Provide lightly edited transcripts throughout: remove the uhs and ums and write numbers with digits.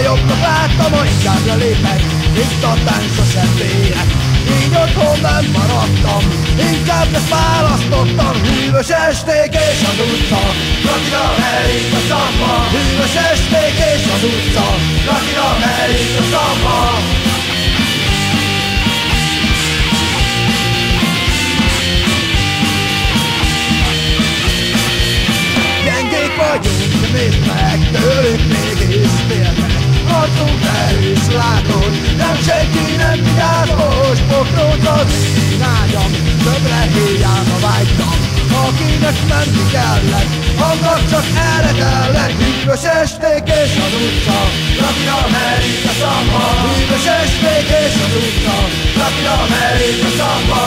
jobbnak láttam, hogy inkább lelépek, itt a tánc sosem vérek. Így otthon nem maradtam, inkább ezt választottam. Hűvös esték és az utca, Latina Amerika szamba. Hűvös esték és az utca, Latina Amerika szamba. Gyengék vagyunk, de nézd meg, tőlünk mégis félnek. Arcunk erős, látod, nem senki nem vigyázos. Pokrót az én ágyam, többre hiába vágytam. Akinek menni kellett, annak csak erre kellett. Hűvös esték és az utca, Latina Amerika szamba. Hűvös esték és az utca, Latina Amerika szamba.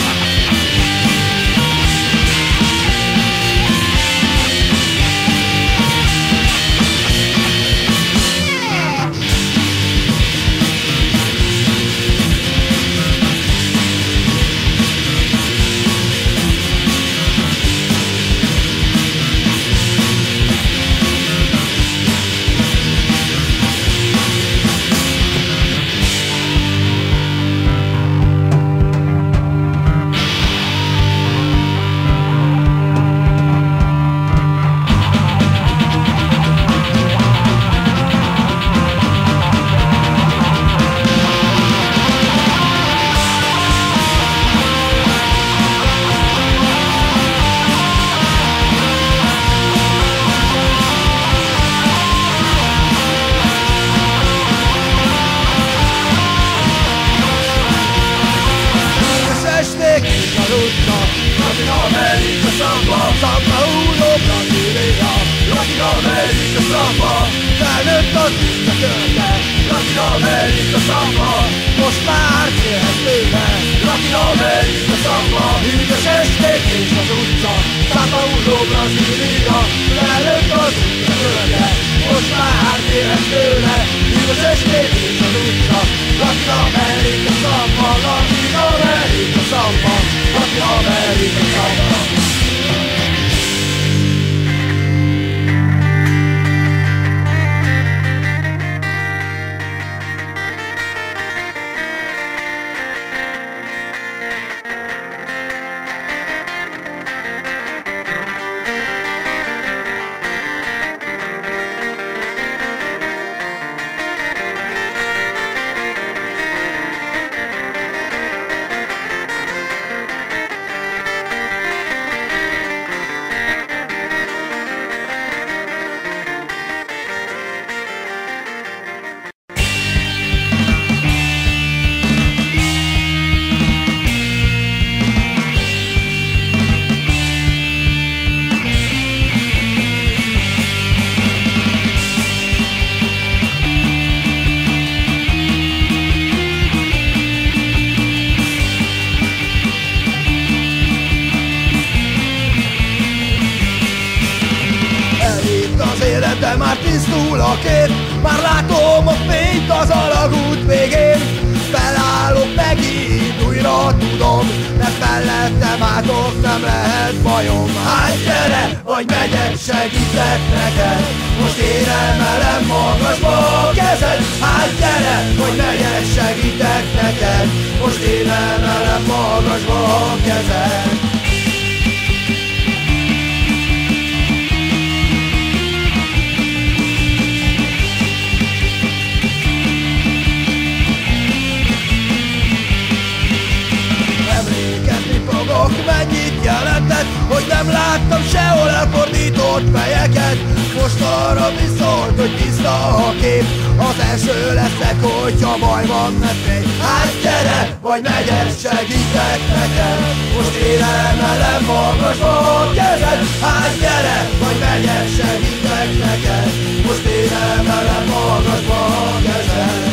Latina Amerika szamba, szamba úró Brazília. Latina Amerika szamba, felnőtt az utca körbe. Latina Amerika szamba, most már félhez tőle. Latina Amerika szamba, hűvös esték és az utca, szamba úró Brazília. Felnőtt az utca körbe, most már félhez tőle. Hűvös esték és az utca, Latina Amerika szamba, Latina Amerika szamba, Latina Amerika szamba. De már tisztul a kép, már látom a fényt az alagút végén. Felállok megint, újra tudom, mert mellettem átok, nem lehet bajom. Hát gyere, vagy megyek, segítek neked, most én emelem magasba a kezed. Hát gyere, vagy megyek, segítek neked, most én emelem magasba a kezed. Mennyit jelentett, hogy nem láttam sehol elfordított fejeket. Most arra viszont, hogy tiszta a kép, az első leszek, hogyha baj van, ne félj. Hát gyere, vagy megyek, segítek neked, most én emelem magasba a kezed. Hát gyere, vagy megyek, segítek neked, most én emelem magasba a kezed.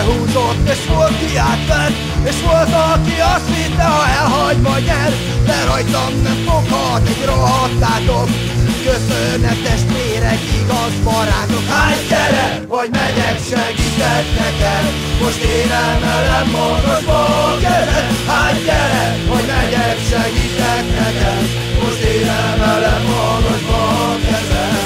behúzott, és volt ki átvett, és volt aki azt hitte, ha elhagy vagy nyer, de rajtam nem foghat egy rohadtátok. Köszönet testvérek, igaz barátok. Hát gyere, vagy megyek, segítek neked, most én emelem magasba a kezed. Hát gyere, vagy megyek, segítek neked, most én emelem magasba a kezed.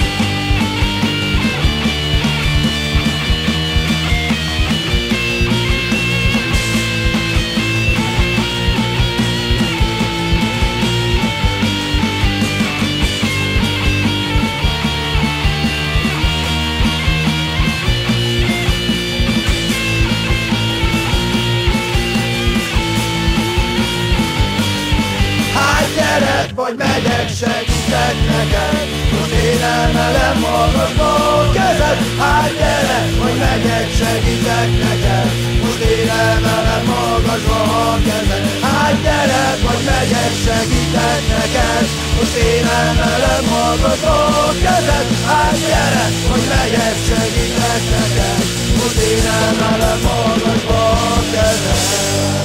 Vagy megyek, segítek neked, most én emelem magasba a kezed. Hát gyere, vagy megyek, segítek neked, most én emelem magasba a kezed. Hát gyere, vagy megyek, segítek neked, most én emelem magasba a kezed. Hát gyere, vagy megyek, segítek neked, most én emelem magasba a kezed.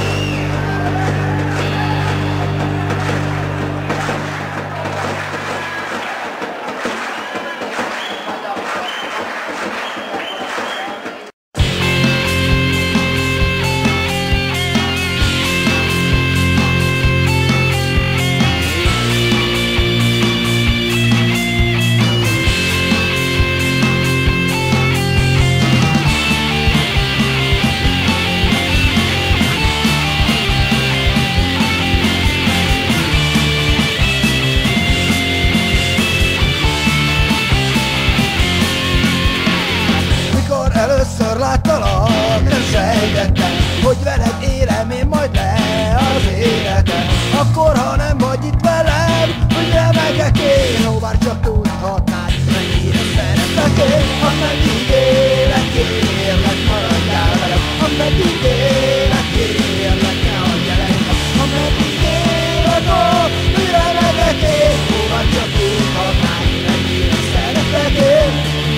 Először láttalak, nem sejtettem, hogy veled élem én majd le az életem. Akkor, ha nem vagy itt velem, hogy remegek én, ó, bár csak tudhatnád, mennyire szeretlek én. Ameddig élek, kérlek, maradjál velem. Ameddig élek, kérlek, ne hagyj el engem. Ameddig élek, ó, hogy remegek én, ó, bár csak tudhatnád, mennyire szeretlek én.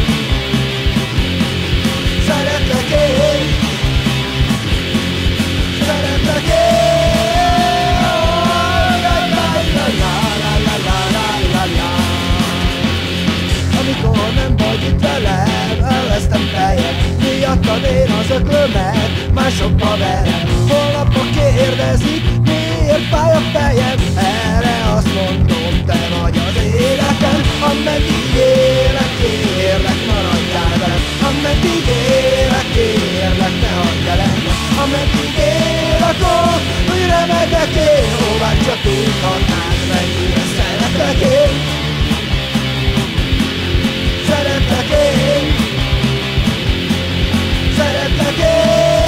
Szeretlek én, szeretlek én, amikor nem vagy itt velem, elvesztem fejem, miattad én az öklömet, másokkal verem. Holnapra kérdezik, miért fáj a fejem, erre azt mondom, te vagy az életem. Ameddig élek, kérlek, maradjál velem. Ameddig élek, kérlek, ne hagyj el engem. Ameddig élek, ó, hogy remegek én, ó, bár csak tudhatnád, mennyire szeretlek én. Szeretlek én, szeretlek én.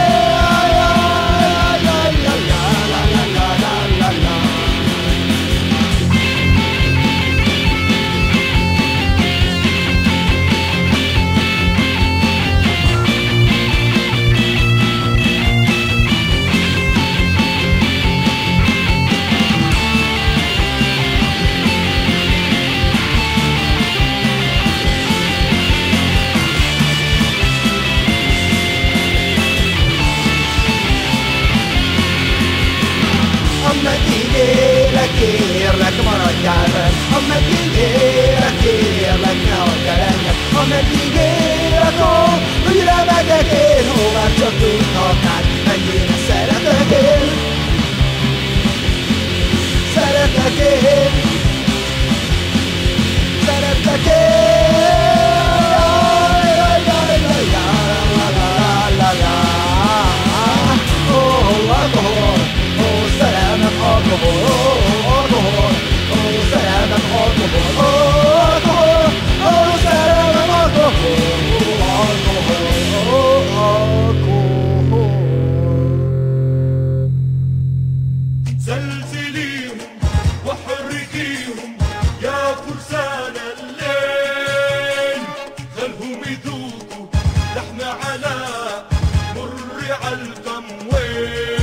Ameddig élek, kérlek, maradjál velem. Ameddig élek, kérlek, ne hagyj el engem. Ameddig élek, ó, hogy remegek én, ó, már csak tudhatnád, mennyire szeretlek én. Szeretlek én, szeretlek én. Alkohol, szerelmem alkohol, alkohol, szerelmem alkohol, alkohol, szerelmem alkohol, alkohol. زلزليهم وحركيهم يا فرسان الليل، خلهم يذوقوا لحم على مر عالكموين.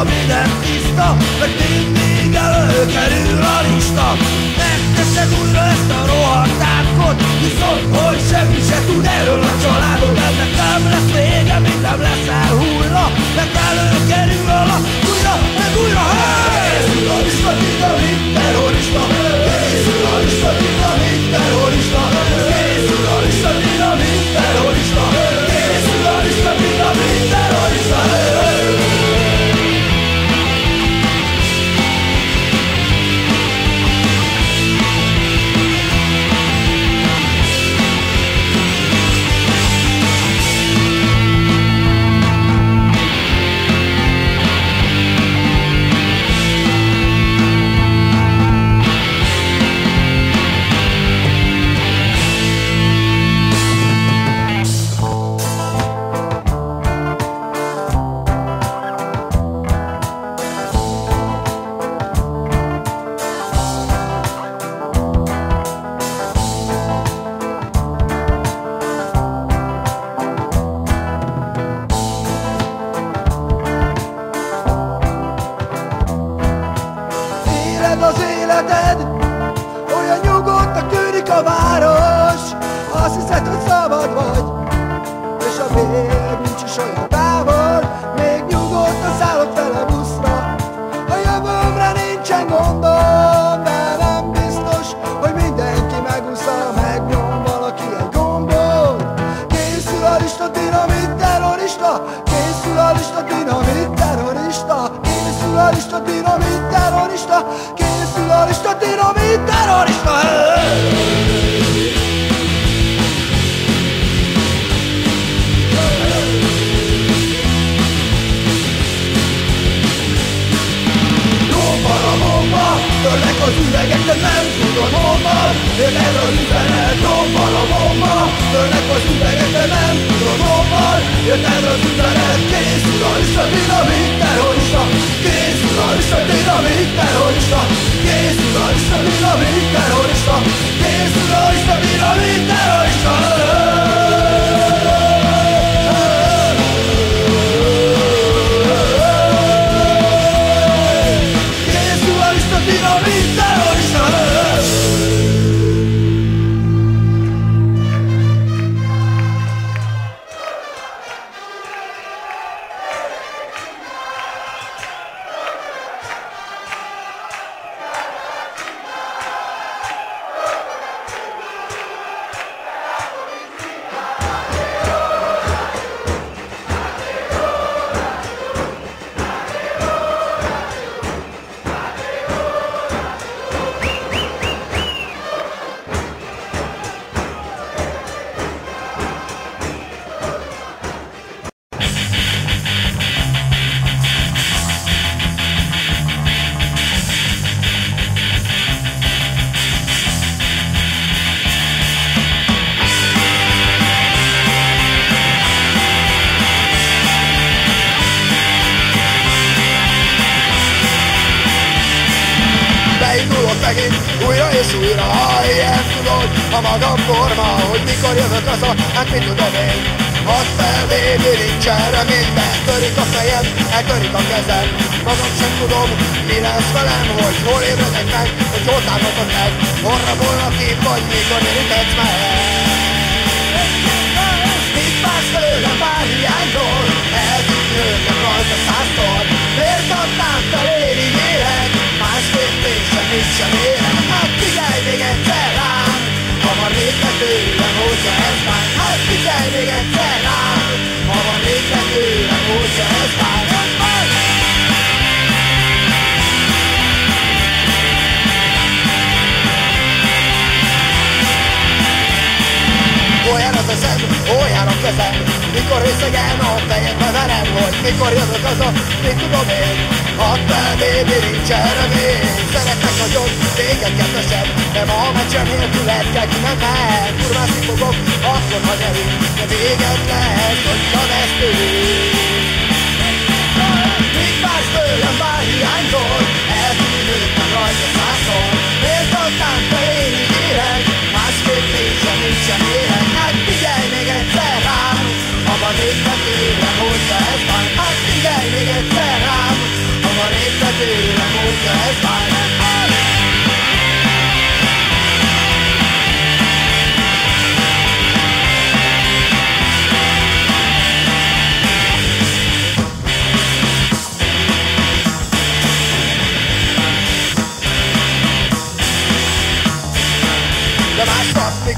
minden tiszta, meg mindig előkerül a lista. Megteszed újra ezt a rohadt átkot, viszont hogy semmi se tud erről a családod. Ennek nem lesz vége, még nem lesz elhulla, meg előkerül a lap újra, meg újra. Készül a lista, dinamit, terrorista. Készül a lista, dinamit, terrorista. Készül a lista, dinamit, terrorista. Készül a lista, dinamit, terrorista. Az életed olyan nyugodtnak tűnik a város. Azt hiszed, hogy szabad vagy, és a vér nincs is olyan távol. Még nyugodtan szállok fel a buszra, a jövőmre nincsen gondom. De nem biztos, hogy mindenki megúszza, megnyom valaki egy gombot. Készül a lista, dinamit, terrorista. Készül a lista, dinamit, terrorista. Készül a lista, dinamit, terrorista. Készül a lista, dinamit, terrorista. Bomba, törnek az üvegek, de nem tudod honnan. Jön ez az üzenet, rombal a bomba. Törnek az üvegek, de nem tudod honnan. Jön ez az üzenet, készül a lista, dinamit, terrorista. Készül a lista, dinamit, terrorista. Készül a lista, dinamit, terrorista. Készül a lista, dinamit, terrorista. Dinamit, terrorista. Megint újra és újra, ha ilyen tudod, a magam forma, hogy mikor jövök haza, hát mit tudom én. Add fel, baby, nincsen reményben, törik a fejem, eltörik a kezem. Magam sem tudom, mi lesz velem, hogy hol ébredek meg, hogy hol támadok meg. Horra volna kép, vagy mikor érintetsz meg. Mit vársz tőlem, bár hiányzol? Eltűnődnek rajta 100-szor. Miért adnám fel, én így élek? Másképp még semmit sem érek. Hát figyelj még egyszer rám, ha van létre tőlem, hogyha ez bár. Hát figyelj még egyszer rám, ha van létre tőlem, hogyha ez bár. Olyan az eszem, olyan a kezem, mikor részegen a fejedbe verem, hogy mikor jövök haza, mit tudom én. Add fel, baby, nincsen remény. Szeretnek nagyon, téged kedvesem, de ma a meccsen nélküled kell kimennem. Kurvászni fogok, akkor ha nyerünk, de véged lesz, hogyha vesztünk. Mit vársz tőlem, bár hiányzol? Eltűnődtem rajta 100-szor. Miért adtál fel, én így élek? Másképp nincs sem élek. Hát figyelj még egyszer rám, ha van éppen tőlem, hogyha ez van. Hát figyelj még egyszer rám,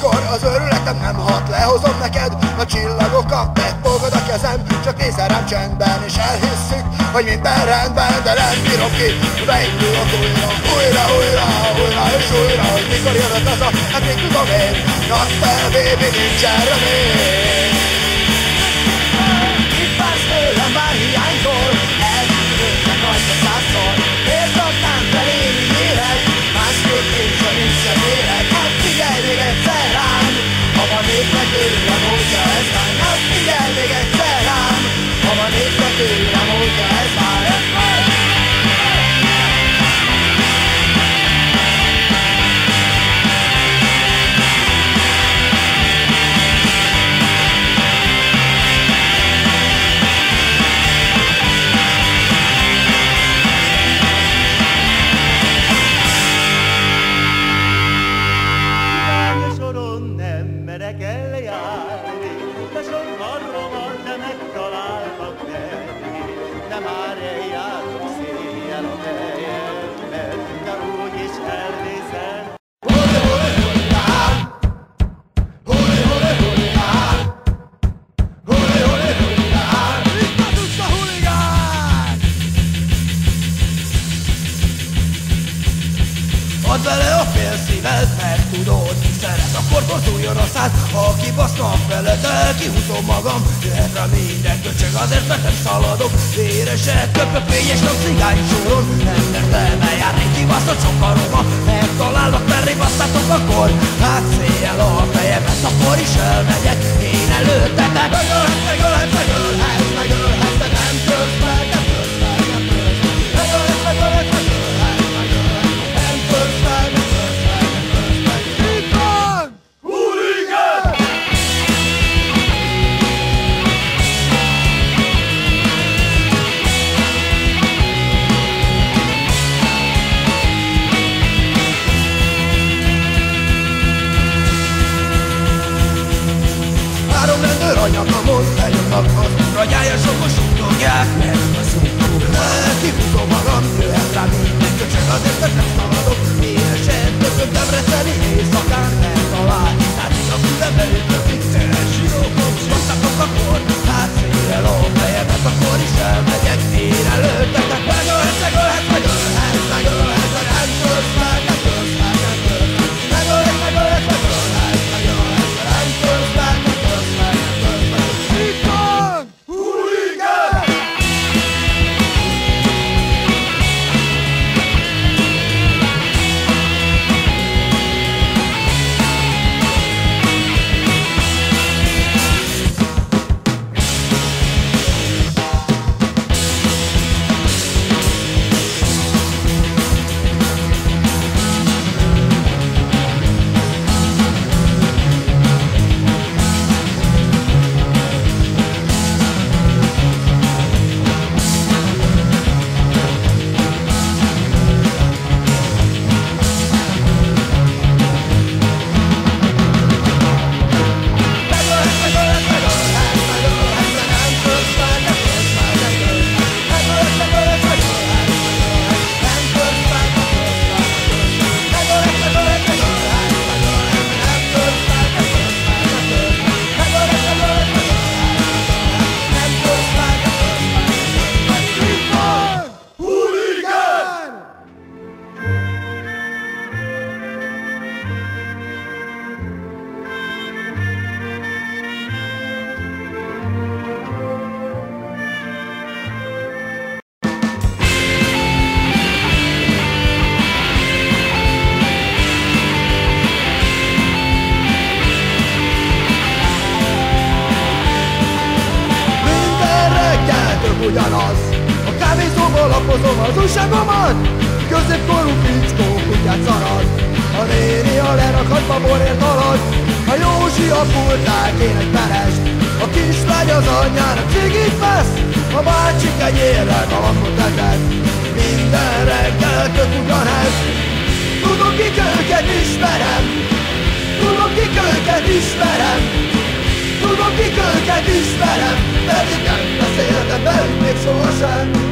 akkor az őrületem nem hat. Lehozom neked a csillagokat, megfogod a kezem, csak nézel rám csendben, és elhisszük, hogy minden rendben, de nem bírom ki. Beindulok újra és újra, hogy mikor jönök haza, hát még tudom én. Nattel, baby, nincsen remény. Itt vársz tőlem, bár hiányzol, elmondottak rajta százszor. Miért adtál felém élet, másképp nincs, ha nincsen élet. Hát figyelj még egyszer rám, ha van éppen tőlem, hogyha ez már. Hát figyelj még egyszer rám, ha van éppen tőlem, hogyha ez már. Add bele a fél szíved, meg tudod, szeret, akkor bozduljon a szád. Ha kibasznak veled, kihúzom magam, jöhet rá minden köcsög, azért mert nem szaladok. Véresek, köpök, fényes nap, cigány soron, nem bejárni, kibaszott sokaromba. Megtalálnak, merre basszátok akkor, hát széjjel a fejemet, akkor is elmegyek, én előttetek. Megölhet, de nem tölsz meg, nem tölsz meg, nem tölsz meg. Megölhet, anyakamon lenyomnak az ragyályosok, most tudják meg a szúkóra. Kihúzom magam, jöhet rá minden köcsög, azért mert nem szaladok. Élesen többök Debreceni éjszakán megtalál, hát én a fülembe ütözik, sírokok, soktatok akkor, hát széjjel a fejemet, akkor is elmegyek, én előttetek. Megölhet, de nem tölsz meg, nem tölsz meg, nem tölsz meg. Megölhet, de nem tölsz meg, nem tölsz meg. Ugyanaz, a kávézóval lapozom az újságomat, középkorú fickó kutyát szarad. A néni a lerakatba borért halad, a Józsi a pultnál kér egy perest. A kislány az anyjának cigit vesz, a bácsik egy érrel galambot vezet. Minden reggel tök ugyanez, tudom kik őket ismerem, tudom kik őket ismerem, tudom kik őket ismerem, pedig nem beszéltem velük még sohasem.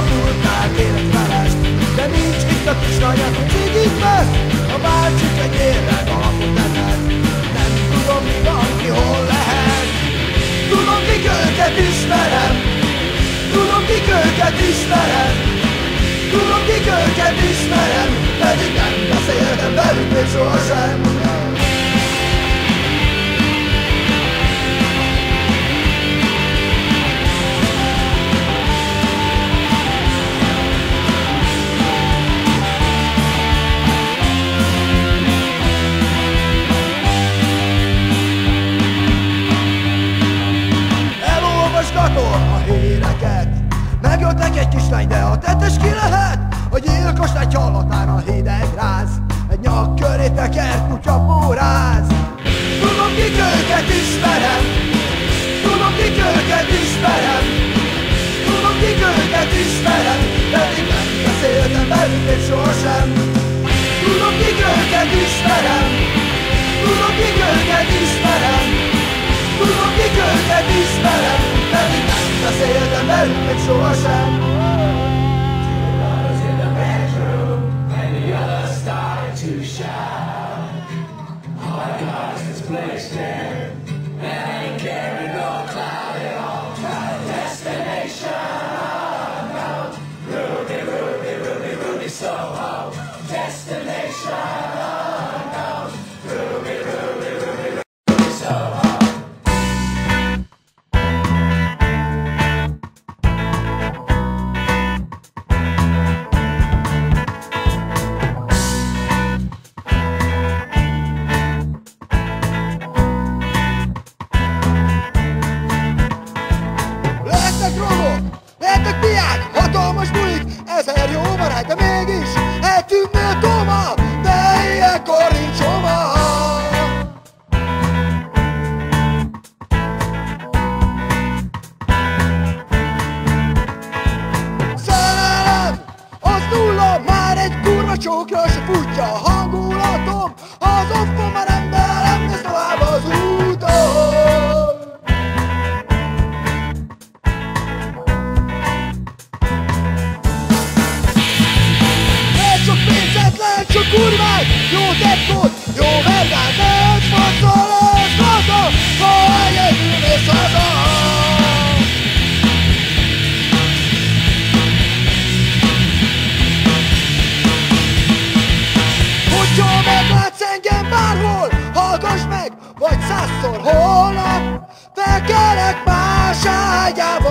furtál életveled, de nincs itt a kislányát, hogy végig vesz. A bácsik egy érrel alapot emel. Nem tudom, mi van, ki hol lehet. Tudom, kik őket ismerem. Tudom, kik őket ismerem. Tudom, kik őket ismerem. Pedig nem beszéltem velük még sohasem. A híreket megöltek egy kislány, de a tettes ki lehet. A gyilkos lány hallatán a hideg ráz, egy nyak köré tekert kutya bóráz. Tudom, kik őket ismerem. Tudom, kik őket ismerem. Tudom, kik őket ismerem. Pedig nem beszéltem velük még sohasem. Tudom, kik őket ismerem. Tudom, kik őket ismerem. Tudom, kik őket ismerem. Pedig nem beszéltem velük még sohasem. Was in the bedroom and the others started to shout. My God, this place there, and I ain't carrying no cloud at all. Destination unknown. Ruby, Ruby, Ruby, Ruby, Soho. Destination unknown. Ruby, Ruby, Ruby, Ruby, Soho. Lehetnek piák, hatalmas bulik, 1000 jó barány, de mégis eltűnnél Toma, de ilyenkor nincs hova. Szerelem, az nulla, már egy kurva csókra se futja a hangulatom, az offon már nem néz tovább az úton. Csak kurvát, jó tetkót, jó vergát, de egy faszol lesz haza, ha egyedül mész haza. Hogyha meglátsz engem bárhol, hallgass meg, vagy 100-szor holnap, felkelek más ágyába.